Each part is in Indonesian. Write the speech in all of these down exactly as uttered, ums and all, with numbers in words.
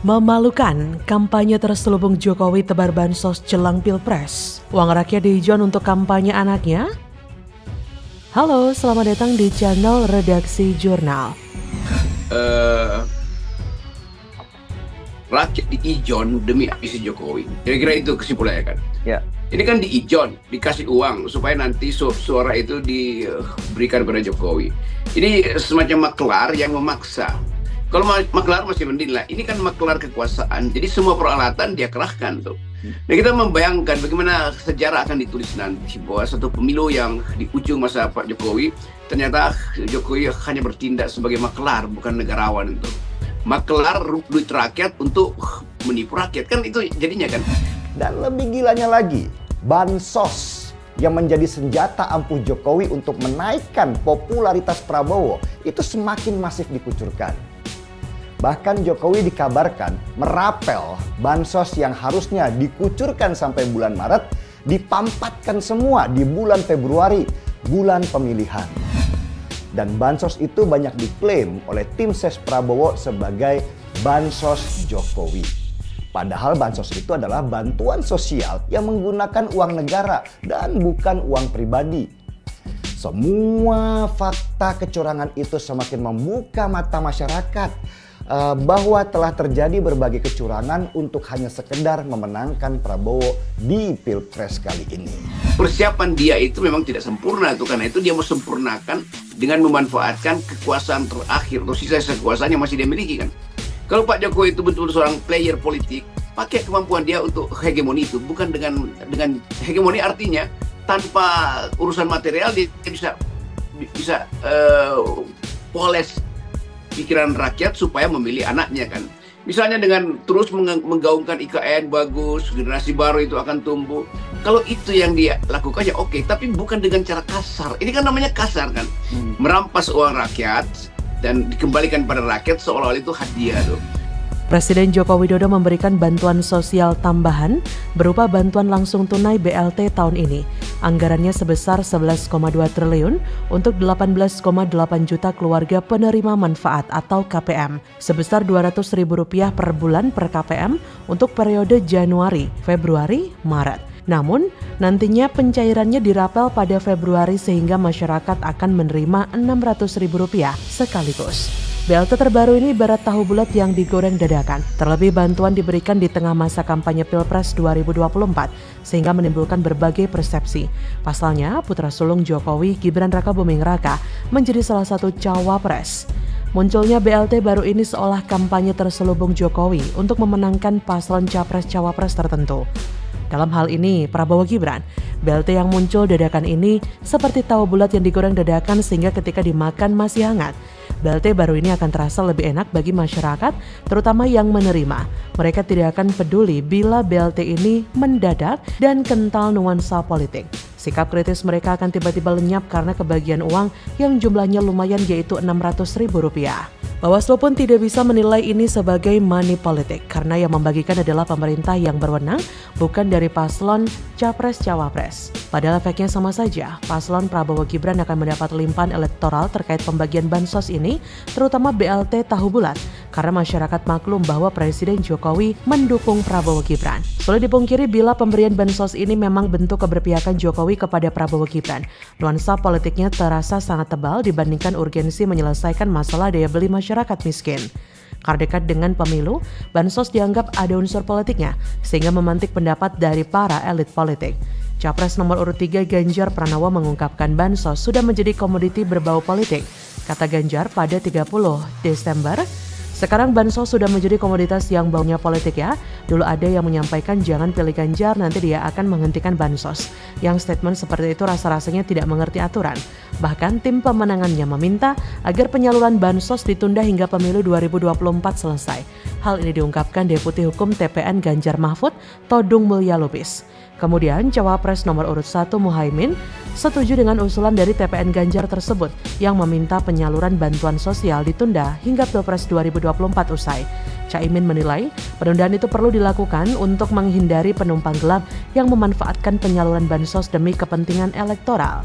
Memalukan, kampanye terselubung Jokowi tebar bansos jelang Pilpres. Uang rakyat diijon untuk kampanye anaknya? Halo, selamat datang di channel Redaksi Jurnal. Uh, rakyat diijon demi ambisi Jokowi. Kira-kira itu kesimpulannya kan? Ya. Ini kan diijon, dikasih uang supaya nanti su suara itu diberikan kepada Jokowi. Ini semacam maklar yang memaksa. Kalau maklar masih mending lah, ini kan maklar kekuasaan, jadi semua peralatan dia kerahkan tuh. Dan kita membayangkan bagaimana sejarah akan ditulis nanti bahwa satu pemilu yang di ujung masa Pak Jokowi, ternyata Jokowi hanya bertindak sebagai maklar, bukan negarawan itu. Maklar duit rakyat untuk menipu rakyat, kan itu jadinya kan. Dan lebih gilanya lagi, bansos yang menjadi senjata ampuh Jokowi untuk menaikkan popularitas Prabowo itu semakin masif dikucurkan. Bahkan Jokowi dikabarkan merapel bansos yang harusnya dikucurkan sampai bulan Maret, dipampatkan semua di bulan Februari, bulan pemilihan. Dan bansos itu banyak diklaim oleh tim ses Prabowo sebagai bansos Jokowi. Padahal bansos itu adalah bantuan sosial yang menggunakan uang negara dan bukan uang pribadi. Semua fakta kecurangan itu semakin membuka mata masyarakat Uh, bahwa telah terjadi berbagai kecurangan untuk hanya sekedar memenangkan Prabowo di Pilpres kali ini. Persiapan dia itu memang tidak sempurna tuh, karena itu dia mau sempurnakan dengan memanfaatkan kekuasaan terakhir atau sisa kekuasaan yang masih dia miliki kan. Kalau Pak Jokowi itu betul-betul seorang player politik, pakai kemampuan dia untuk hegemoni itu, bukan dengan dengan hegemoni artinya tanpa urusan material dia bisa bisa uh, poles pikiran rakyat supaya memilih anaknya kan. Misalnya dengan terus menggaungkan I K N bagus, generasi baru itu akan tumbuh. Kalau itu yang dia lakukan ya oke, tapi bukan dengan cara kasar. Ini kan namanya kasar kan. Hmm. Merampas uang rakyat dan dikembalikan pada rakyat seolah-olah itu hadiah tuh. Presiden Joko Widodo memberikan bantuan sosial tambahan berupa bantuan langsung tunai B L T tahun ini. Anggarannya sebesar sebelas koma dua triliun untuk delapan belas koma delapan juta keluarga penerima manfaat atau K P M, sebesar dua ratus ribu rupiah per bulan per K P M untuk periode Januari, Februari, Maret. Namun, nantinya pencairannya dirapel pada Februari sehingga masyarakat akan menerima enam ratus ribu rupiah sekaligus. B L T terbaru ini ibarat tahu bulat yang digoreng dadakan. Terlebih bantuan diberikan di tengah masa kampanye Pilpres dua ribu dua puluh empat sehingga menimbulkan berbagai persepsi. Pasalnya, putra sulung Jokowi, Gibran Rakabuming Raka, menjadi salah satu cawapres. Munculnya B L T baru ini seolah kampanye terselubung Jokowi untuk memenangkan paslon capres-cawapres tertentu. Dalam hal ini, Prabowo Gibran, B L T yang muncul dadakan ini seperti tahu bulat yang digoreng dadakan sehingga ketika dimakan masih hangat. B L T baru ini akan terasa lebih enak bagi masyarakat, terutama yang menerima. Mereka tidak akan peduli bila B L T ini mendadak dan kental nuansa politik. Sikap kritis mereka akan tiba-tiba lenyap karena kebagian uang yang jumlahnya lumayan yaitu enam ratus ribu rupiah. Bawaslu pun tidak bisa menilai ini sebagai money politik karena yang membagikan adalah pemerintah yang berwenang, bukan dari paslon capres-cawapres. Padahal efeknya sama saja, paslon Prabowo Gibran akan mendapat limpahan elektoral terkait pembagian bansos ini, terutama B L T tahu bulat, karena masyarakat maklum bahwa Presiden Jokowi mendukung Prabowo Gibran. Sulit dipungkiri bila pemberian bansos ini memang bentuk keberpihakan Jokowi kepada Prabowo Gibran. Nuansa politiknya terasa sangat tebal dibandingkan urgensi menyelesaikan masalah daya beli masyarakat miskin. Karena dekat dengan pemilu, bansos dianggap ada unsur politiknya, sehingga memantik pendapat dari para elit politik. Capres nomor urut tiga Ganjar Pranowo mengungkapkan bansos sudah menjadi komoditi berbau politik. Kata Ganjar pada tiga puluh Desember, sekarang bansos sudah menjadi komoditas yang baunya politik ya. Dulu ada yang menyampaikan jangan pilih Ganjar, nanti dia akan menghentikan bansos. Yang statement seperti itu rasa-rasanya tidak mengerti aturan. Bahkan tim pemenangannya meminta agar penyaluran bansos ditunda hingga pemilu dua ribu dua puluh empat selesai. Hal ini diungkapkan Deputi Hukum T P N Ganjar Mahfud, Todung Mulya Lubis. Kemudian Cawapres nomor urut satu Muhaimin setuju dengan usulan dari T P N Ganjar tersebut yang meminta penyaluran bantuan sosial ditunda hingga Pilpres dua ribu dua puluh empat usai. Caimin menilai penundaan itu perlu dilakukan untuk menghindari penumpang gelap yang memanfaatkan penyaluran bansos demi kepentingan elektoral.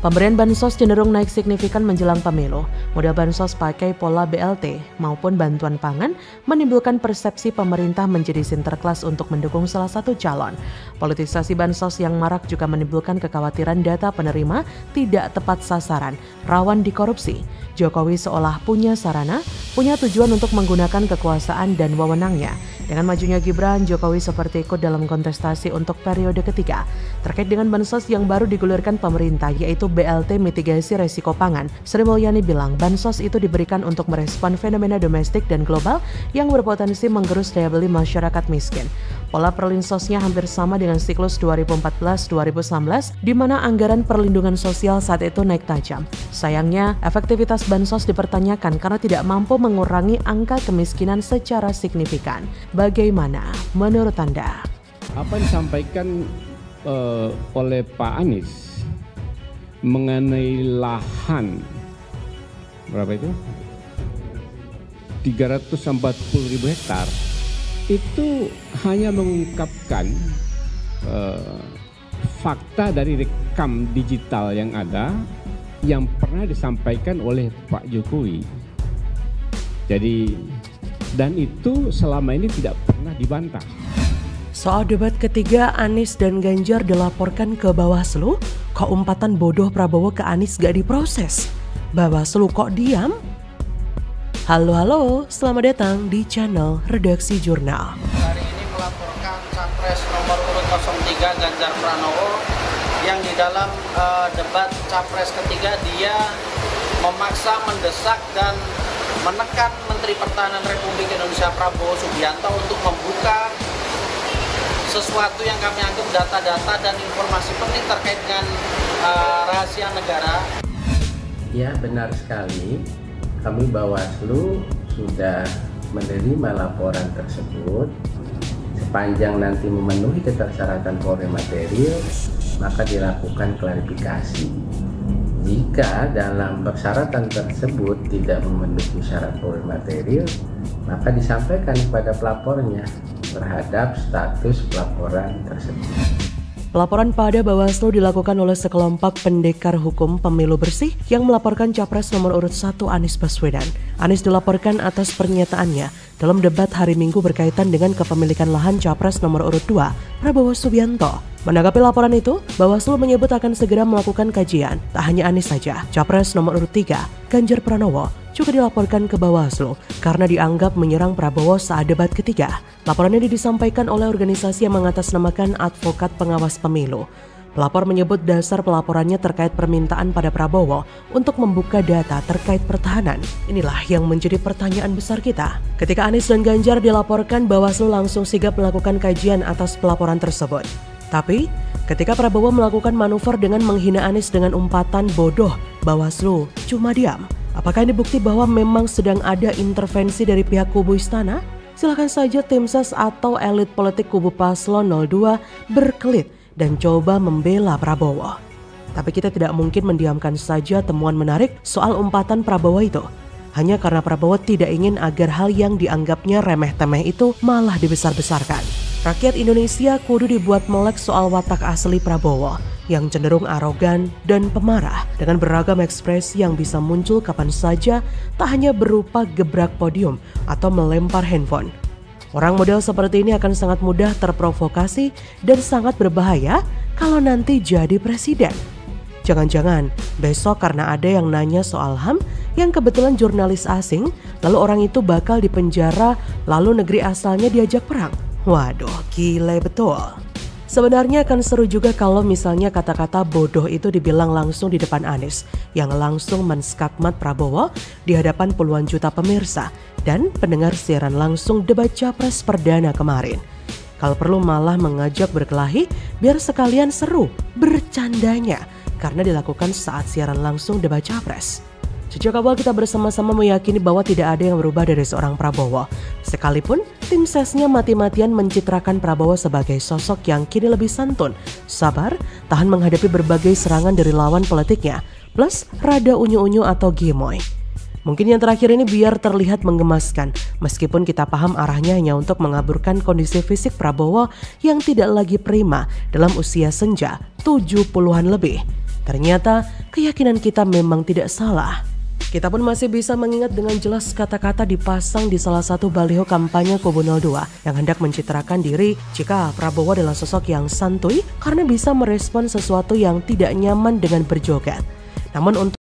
Pemberian bansos cenderung naik signifikan menjelang pemilu. Model bansos pakai pola B L T maupun bantuan pangan menimbulkan persepsi pemerintah menjadi sinterklas untuk mendukung salah satu calon. Politisasi bansos yang marak juga menimbulkan kekhawatiran data penerima tidak tepat sasaran, rawan dikorupsi. Jokowi seolah punya sarana, punya tujuan untuk menggunakan kekuasaan dan wewenangnya. Dengan majunya Gibran, Jokowi seperti ikut dalam kontestasi untuk periode ketiga. Terkait dengan bansos yang baru digulirkan pemerintah, yaitu B L T mitigasi resiko pangan, Sri Mulyani bilang bansos itu diberikan untuk merespon fenomena domestik dan global yang berpotensi menggerus daya beli masyarakat miskin. Pola perlinsosnya hampir sama dengan siklus dua ribu empat belas dua ribu sembilan belas, di mana anggaran perlindungan sosial saat itu naik tajam. Sayangnya, efektivitas bansos dipertanyakan karena tidak mampu mengurangi angka kemiskinan secara signifikan. Bagaimana menurut Anda? Apa yang disampaikan uh, oleh Pak Anies mengenai lahan berapa itu? tiga ratus empat puluh ribu hektar itu hanya mengungkapkan uh, fakta dari rekam digital yang ada yang pernah disampaikan oleh Pak Jokowi. Jadi dan itu selama ini tidak pernah dibantah. Soal debat ketiga, Anies dan Ganjar dilaporkan ke Bawaslu. Kok umpatan bodoh Prabowo ke Anies gak diproses? Bawaslu kok diam? Halo halo, selamat datang di channel Redaksi Jurnal. Hari ini melaporkan Capres nomor urut nol tiga Ganjar Pranowo yang di dalam uh, debat Capres ketiga dia memaksa, mendesak dan menekan Menteri Pertahanan Republik Indonesia Prabowo Subianto untuk membuka sesuatu yang kami anggap data-data dan informasi penting terkait dengan uh, rahasia negara. Ya, benar sekali. Kami Bawaslu sudah menerima laporan tersebut. Sepanjang nanti memenuhi ketersyaratan Polri material, maka dilakukan klarifikasi. Jika dalam persyaratan tersebut tidak memenuhi syarat Polri material, maka disampaikan kepada pelapornya terhadap status pelaporan tersebut. Pelaporan pada Bawaslu dilakukan oleh sekelompok pendekar hukum pemilu bersih yang melaporkan Capres nomor urut satu Anies Baswedan. Anies dilaporkan atas pernyataannya dalam debat hari Minggu berkaitan dengan kepemilikan lahan Capres nomor urut dua Prabowo Subianto. Menanggapi laporan itu, Bawaslu menyebut akan segera melakukan kajian. Tak hanya Anies saja, Capres nomor urut tiga Ganjar Pranowo juga dilaporkan ke Bawaslu karena dianggap menyerang Prabowo saat debat ketiga. Laporan ini disampaikan oleh organisasi yang mengatasnamakan Advokat Pengawas Pemilu. Pelapor menyebut dasar pelaporannya terkait permintaan pada Prabowo untuk membuka data terkait pertahanan. Inilah yang menjadi pertanyaan besar kita. Ketika Anies dan Ganjar dilaporkan, Bawaslu langsung sigap melakukan kajian atas pelaporan tersebut. Tapi, ketika Prabowo melakukan manuver dengan menghina Anies dengan umpatan bodoh, Bawaslu cuma diam. Apakah ini bukti bahwa memang sedang ada intervensi dari pihak kubu istana? Silakan saja tim ses atau elit politik kubu paslon nol dua berkelit dan coba membela Prabowo. Tapi kita tidak mungkin mendiamkan saja temuan menarik soal umpatan Prabowo itu. Hanya karena Prabowo tidak ingin agar hal yang dianggapnya remeh-temeh itu malah dibesar-besarkan. Rakyat Indonesia kudu dibuat melek soal watak asli Prabowo yang cenderung arogan dan pemarah dengan beragam ekspresi yang bisa muncul kapan saja, tak hanya berupa gebrak podium atau melempar handphone. Orang model seperti ini akan sangat mudah terprovokasi dan sangat berbahaya kalau nanti jadi presiden. Jangan-jangan besok karena ada yang nanya soal H A M yang kebetulan jurnalis asing, lalu orang itu bakal dipenjara, lalu negeri asalnya diajak perang. Waduh, gile betul. Sebenarnya akan seru juga kalau misalnya kata-kata bodoh itu dibilang langsung di depan Anies yang langsung menskakmat Prabowo di hadapan puluhan juta pemirsa dan pendengar siaran langsung debat Capres perdana kemarin. Kalau perlu malah mengajak berkelahi biar sekalian seru bercandanya karena dilakukan saat siaran langsung debat Capres. Sejak awal kita bersama-sama meyakini bahwa tidak ada yang berubah dari seorang Prabowo. Sekalipun tim sesnya mati-matian mencitrakan Prabowo sebagai sosok yang kini lebih santun, sabar, tahan menghadapi berbagai serangan dari lawan politiknya, plus rada unyu-unyu atau gemoy. Mungkin yang terakhir ini biar terlihat menggemaskan, meskipun kita paham arahnya hanya untuk mengaburkan kondisi fisik Prabowo yang tidak lagi prima dalam usia senja tujuh puluhan lebih. Ternyata keyakinan kita memang tidak salah. Kita pun masih bisa mengingat dengan jelas kata-kata dipasang di salah satu baliho kampanye Kubu nol dua yang hendak mencitrakan diri jika Prabowo adalah sosok yang santuy karena bisa merespon sesuatu yang tidak nyaman dengan berjoget. Namun untuk